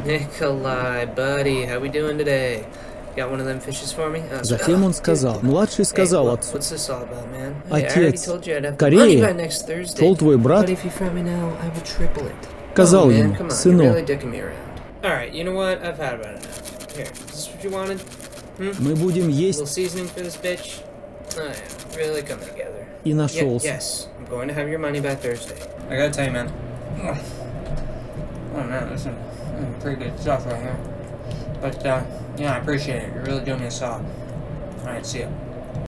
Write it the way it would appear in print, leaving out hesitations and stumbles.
Nikolai, buddy, how we doing today? Got one of them fishes for me? Затем он сказал, младший сказал отцу: What's this all about, man? «Отец, Корея, шел твой брат, сказал ему, сынок, Alright, you know what? I've had about enough. Here, is this what you wanted? мы будем A little есть seasoning for this bitch? Oh yeah, really coming together. и нашелся. Yes, I'm going to have your money by Thursday. I gotta tell you, man. Oh man, this is pretty good stuff right here. But yeah, I appreciate it. You're really doing me a solid. Alright, see ya.